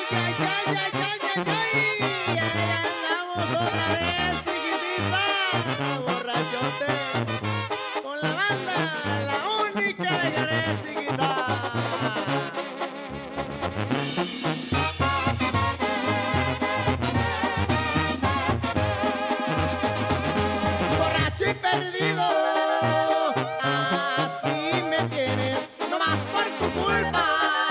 ay, ay, ay, ay, ay, ahí andamos otra vez, chiquitita, borrachote, con la banda, la única de Jerez, chiquita. Borracho y perdido, así me tienes, no más por tu culpa.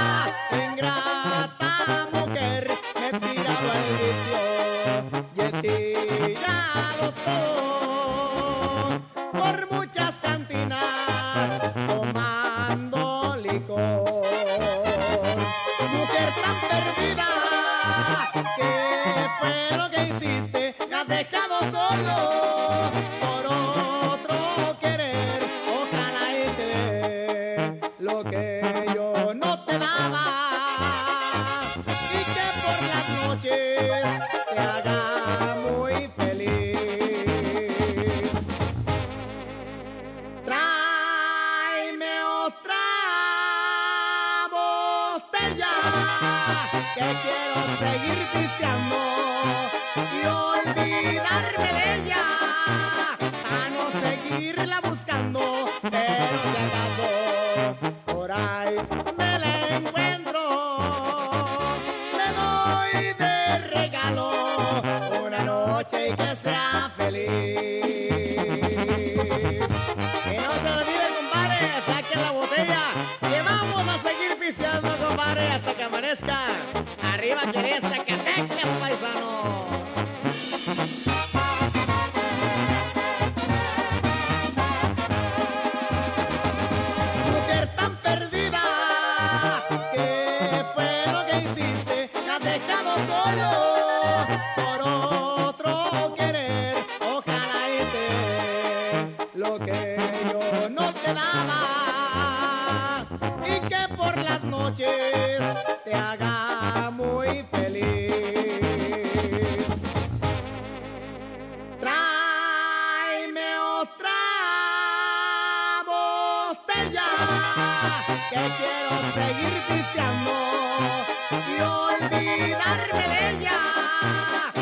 Ingrata mujer, me he tirado al vicio y he tirado todo por muchas cantinas tomando licor. Mujer tan perdida, ¿qué fue lo que hiciste? Me has dejado solo por otro querer. Ojalá y te dé lo que yo no te daba, y que por las noches te haga muy feliz. Tráeme otra botella, que quiero seguir pisteando y olvidarme de ella, a no seguirla buscando. Pero si acaso por ahí me la encuentro, le doy de regalo una noche y que sea feliz. Que no se olvide, compadre, saquen la botella, que vamos a seguir pisteando, compadre, hasta que amanezca. Arriba Jerez, Zacatecas, paisano. Mujer tan perdida, ¿qué fue lo que hiciste? Me has dejado solo por otro querer. Ojalá y te dé lo que yo no te daba, y que por las noches te haga muy feliz. Tráeme otra botella, que quiero seguir pisteando y olvidarme de ella,